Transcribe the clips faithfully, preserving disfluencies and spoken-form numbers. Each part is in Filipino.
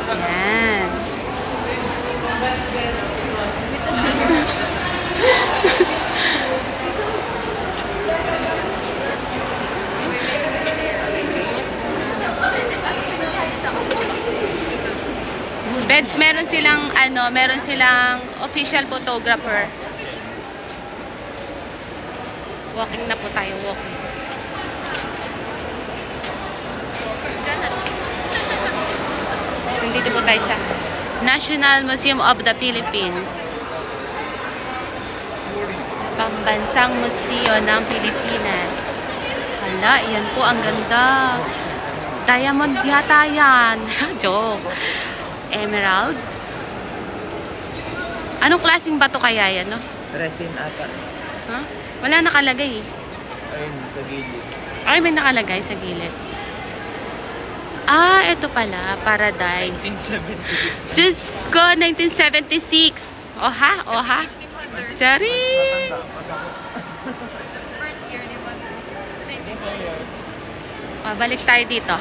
Yan. Bed, meron silang ano, meron silang official photographer. Walking na po tayo, walking. Nandito po tayo sa National Museum of the Philippines. Pambansang Museo ng Pilipinas. Hala, yan po, ang ganda. Diamond yata yan. Joke. Emerald. Anong klaseng bato kaya yan, no? Resin ata. Huh? Wala nakalagay eh. Ayun, sa gilid. Ay, may nakalagay sa gilid. Ah, ito pala. Paradise. nineteen seventy-six. Diyos ko, nineteen seventy-six. Oha, oha. Sorry. Oh, balik tayo dito.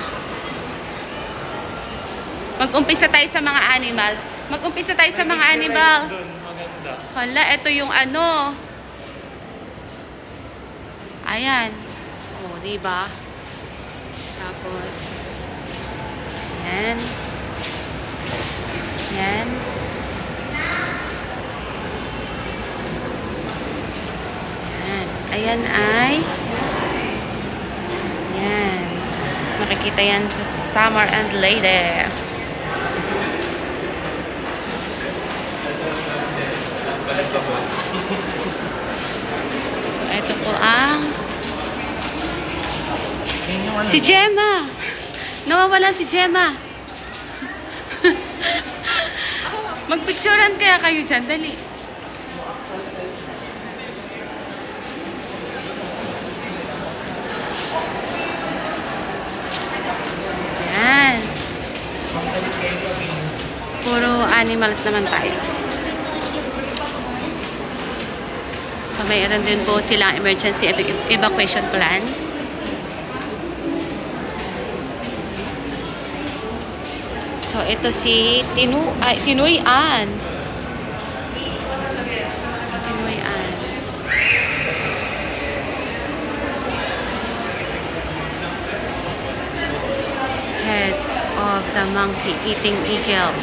Mag-umpisa tayo sa mga animals. Mag-umpisa tayo sa mga animals. Hala, ito yung ano. Ayan. O, diba? Tapos, yan. Yan. Yan. Ayan ay yan. Makikita yan sa Summer and Lady. So, ito po ang si Gemma. Nawawala si Gemma. Magpicturean kaya kayo dyan. Dali. Yan. Puro animals naman tayo. So, mayroon din po silang emergency ev evacuation plan. So, ito si Tinu ay, Tinoy Ann. Tinoy Ann. Head of the monkey-eating eagle.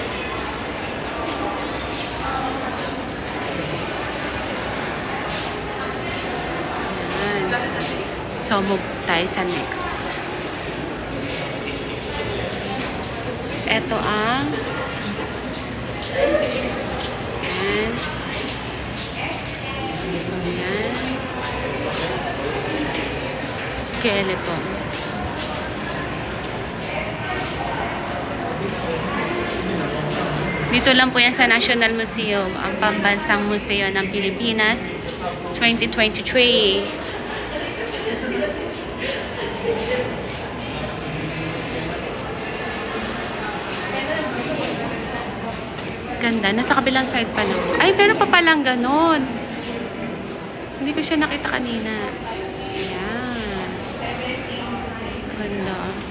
So, move tayo sa next. Ito ang yan. So, yan. Skeleton. Dito lang po yan sa National Museum, ang Pambansang Museo ng Pilipinas, twenty twenty-three. Ganda. Nasa kabilang side pa lang. Ay, pero pa palang ganon. Hindi ko siya nakita kanina. Ayan. Ganda.